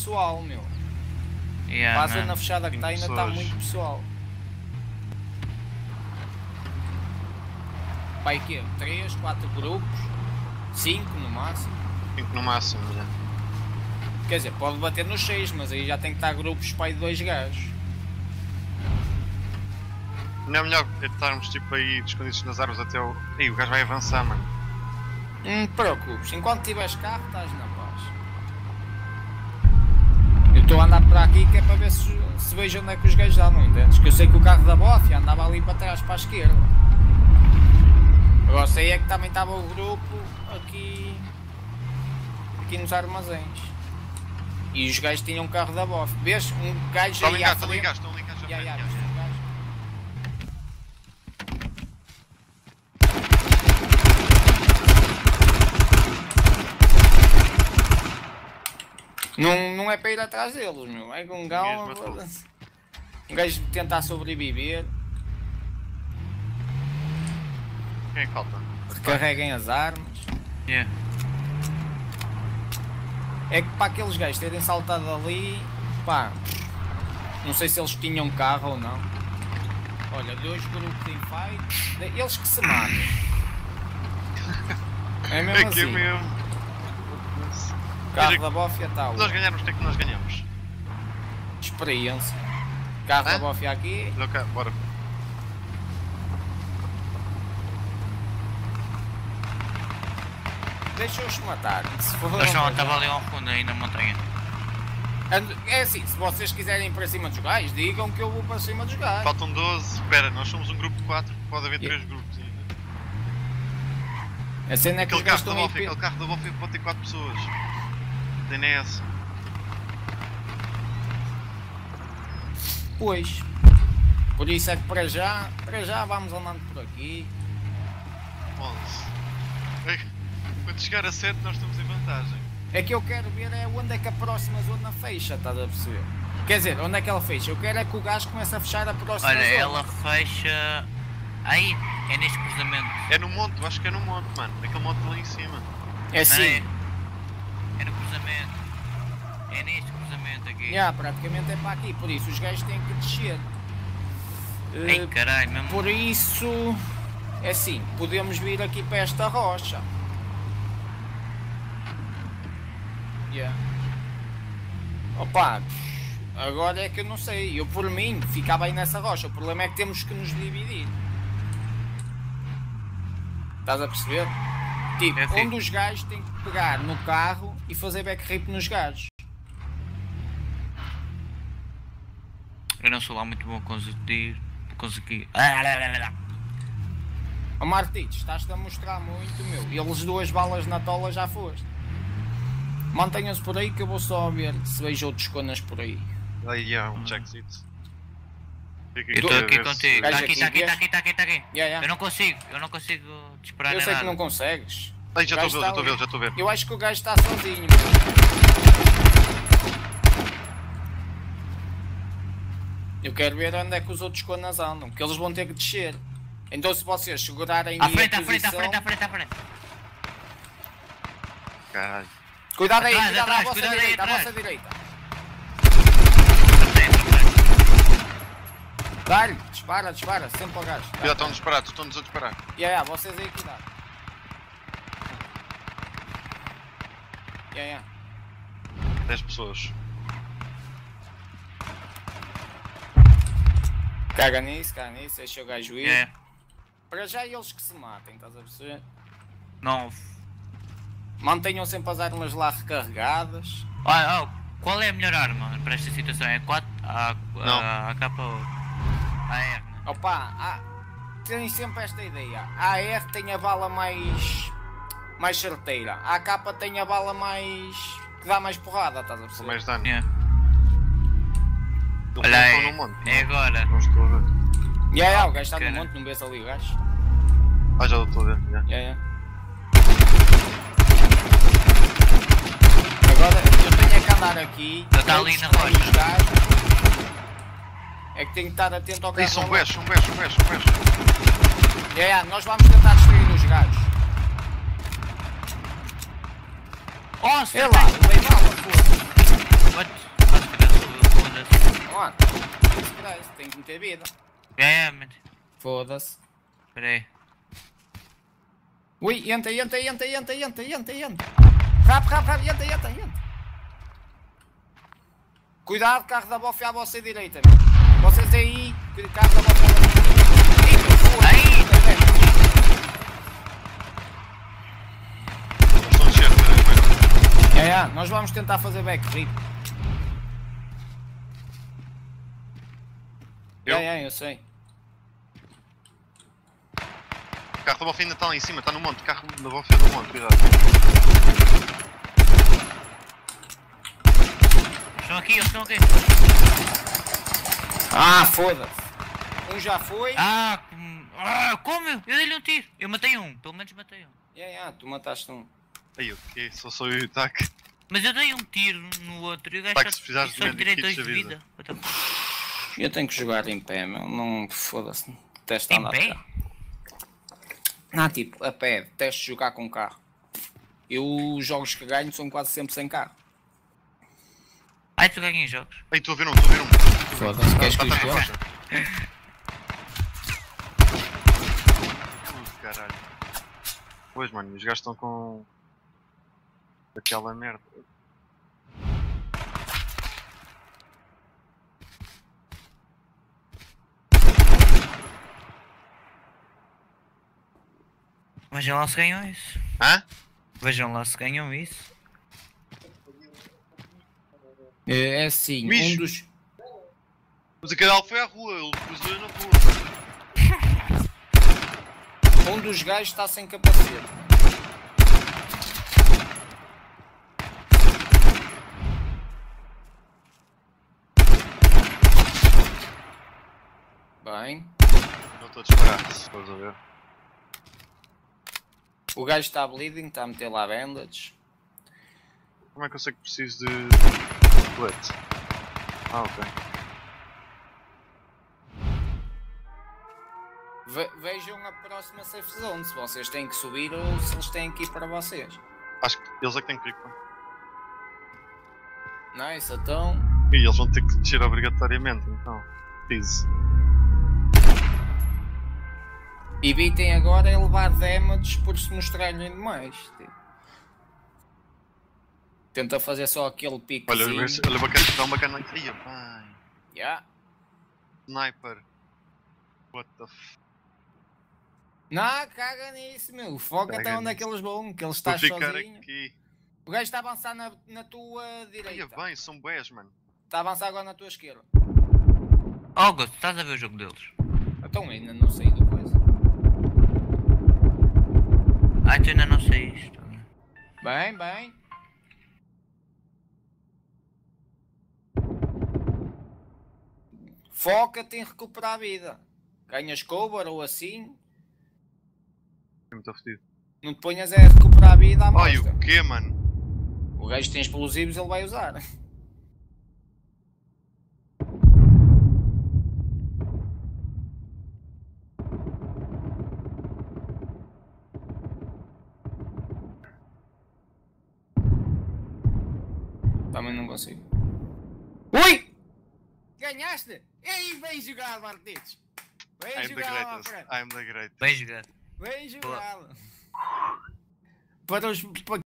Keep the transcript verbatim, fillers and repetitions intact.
pessoal, meu. Yeah, Para a zona fechada que está ainda está pessoas. muito pessoal. Vai que três, quatro grupos, cinco no máximo. cinco no máximo, já. Quer dizer, pode bater nos seis, mas aí já tem que estar grupos para aí de dois gajos. Não é melhor estarmos tipo aí escondidos nas árvores até o... Ei, o gajo vai avançar, mano. Não te preocupes, enquanto tiveres carro estás na paz. Eu estou a andar por aqui que é para ver se, se vejo onde é que os gajos andam, entendes? Que eu sei que o carro da bofia andava ali para trás, para a esquerda. Agora sei é que também estava o grupo aqui, aqui nos armazéns. E os gajos tinham um carro da bofia. Vês? Um gajo Estão aí à ligados, estão frente. ligados, estão ligados. Ya, ya, já. viste um gajo? Não, não é para ir atrás deles, meu. É com um galo. Um gajo tentar sobreviver. Quem é que falta? Recarreguem as armas. Yeah. É que para aqueles gajos terem saltado ali, pá, não sei se eles tinham carro ou não. Olha, dois grupos em fight, eles que se matem. É mesmo É que é assim. mesmo. O carro da bofia está Nós ganharmos, o que é que nós ganhamos? experiência. Carro Hã? da bofia aqui. Ok, bora. Deixa-os matar. Se for Mas não, estava ali ao fundo aí na montanha. É assim, se vocês quiserem ir para cima dos gajos, digam que eu vou para cima dos gajos. Faltam doze. Espera, nós somos um grupo de quatro, pode haver Yeah. três grupos ainda. A cena é que Aquele os gajos carro da estão Bofi, aí. aquele carro da Bofi pode ter quatro pessoas. Tem nessa. Pois. Por isso é que para já, para já vamos andando por aqui. onze. Ei, quando chegar a sete nós estamos em vantagem. É que eu quero ver é onde é que a próxima zona fecha, estás a perceber? Quer dizer, onde é que ela fecha? Eu quero é que o gajo comece a fechar a próxima Olha, zona. ela fecha. Aí, é neste cruzamento. É no monte, eu acho que é no monte, mano. Naquele monte lá em cima. É sim. É, é no cruzamento. É neste cruzamento aqui. Já, praticamente é para aqui, por isso os gajos têm que descer. Ei, Eh, caralho, mesmo. por isso, é assim, podemos vir aqui para esta rocha. Yeah. Opa, agora é que eu não sei, eu por mim ficava aí nessa rocha, o problema é que temos que nos dividir. Estás a perceber? Tipo, É assim. um dos gajos tem que pegar no carro e fazer backrip nos gajos. Eu não sou lá muito bom a conseguir. Conseguir. Ah, lá, lá, lá, lá. Ó Martins, estás-te a mostrar muito, meu. Eles duas balas na tola já foste. Mantenham-se por aí que eu vou só ver se vejo outros conas por aí. Aí há um checkzito. Eu estou aqui contigo. Gajo Está aqui, aqui, está aqui, está aqui, está aqui, está aqui. Yeah, yeah. Eu não consigo, eu não consigo disparar Eu nem sei que nada. não consegues. Ai, já O gajo estou a ver, já está estou a ver, ali. já estou a ver. Eu acho que o gajo está sozinho. meu. Eu quero ver onde é que os outros conas andam, que eles vão ter que descer. Então se vocês segurarem À aí frente, a à frente, à posição... frente, à frente, à frente. Caralho. Cuidado aí, Atrás, cuidado atrás, à vossa cuidado aí, direita, à atrás. vossa direita. Atrás, atrás. Dá-lhe, dispara, dispara, sempre ao gajo. Dá, Cuidado, estão dá. disparados, estão-nos a disparar. Yeah, yeah, vocês aí, cuidado. Yeah, yeah. dez pessoas. Caga nisso, caga nisso, deixa o gajo ir. É, Para já eles que se matem, estás a perceber? nove. Mantenham sempre as armas lá recarregadas. Ah, oh, qual é a melhor arma para esta situação? É quatro? A, Não. a, a K ou a R? Opa, há, tem sempre esta ideia. A R tem a bala mais. mais certeira. A A K tem a bala mais. que dá mais porrada, estás a Com perceber? mais dano. Yeah. Eles Olha não aí, estão no monte. é agora. Não estou a ver. Yeah, yeah, o gajo está no Cara. monte, não vês ali o gajo? Ah, já estou a ver. já. Yeah, yeah. Agora eu tenho é que andar aqui. Ele está ali eu na distraio rocha. os gajos. É que tenho que estar atento ao Aí carro. são lá. bués, são bués, são bués, são bués. Yeah, yeah, nós vamos tentar destruir os gajos. Oh, É lá, levei bala, foda. What? Foda-se, tem que meter vida. É, é, mente. Foda-se. Espera aí. Ui, entra, entra, entra, entra, entra, entra, entra. Rápido, rápido, rápido, entra, entra, entra. Cuidado, carro da bofe à vossa direita, meu. Vocês aí, carro da bofe à vossa direita. Aí! Eles estão a descer, peraí, peraí. É, é, nós vamos tentar fazer backflip. Eu? É, é, eu sei. O carro da Bof ainda está lá em cima, está no monte. O carro da Bof é no monte, cuidado. Estão aqui, eles estão aqui. Ah, foda-se. Um já foi. Ah, com- ah, como? Eu dei-lhe um tiro. Eu matei um, pelo menos matei um. É, é, tu mataste um. Aí, o quê? Só sou eu e o Tac. Mas eu dei um tiro no outro e o gajo Pá, só, que se precisares só de lhe tirei medikits, dois de avisa. vida. What the fuck? Eu tenho que jogar em pé, meu. Não, foda-se. Testa Em andar de pé? carro. Não, tipo, a pé. Teste de jogar com carro. Eu, os jogos que ganho são quase sempre sem carro. Ai, tu ganhas jogos. Ei, estou a ver um, estou a ver um. Foda-se, queres que eu Tá, tá, escolha? tá. Ui, caralho. Pois, mano, os gajos estão com... aquela merda. Vejam lá se ganham isso. Hã? Vejam lá se ganham isso. É, é assim, um Mijo. dos... Mas aquele alvo foi à rua, ele cruzou na rua. Um dos gajos está sem capacete. Bem. Não estou a disparar, se fores a ver. O gajo está bleeding, está a meter lá bandage. Como é que eu sei que preciso de... colete? Ah, ok. Ve vejam a próxima safe zone, se vocês têm que subir ou se eles têm que ir para vocês. Acho que eles é que têm que ir. Pá. Nice, então... E eles vão ter que descer obrigatoriamente, então. Easy. Evitem agora é levar damage por se mostrarem demais. Tipo. Tenta fazer só aquele piquezinho. Olha, olha, olha bacana, dá um bacana. Ia, pai. Yeah. Sniper. What the f... Não, caga nisso, meu. Foca Caga até onde é nisso. que eles vão, que ele Vou está ficar sozinho. aqui. O gajo está a avançar na, na tua Ia direita. bem, são boés, mano. Está a avançar agora na tua esquerda. Oh, Gosto, estás a ver o jogo deles? Então ainda não saí do coisa. Ai, tu ainda não sei isto. Bem, bem. Foca-te em recuperar a vida. Ganhas cover ou assim. É muito fodido. Não te ponhas a recuperar a vida à Ai, mostra. o quê, mano? O gajo tem explosivos, ele vai usar. Também não consigo. Ui! Ganhaste! Ei, bem jogado, Martitos! Bem I'm the jogado, my greatest. friend! I'm the greatest. Bem jogado. Bem jogado! Para os... para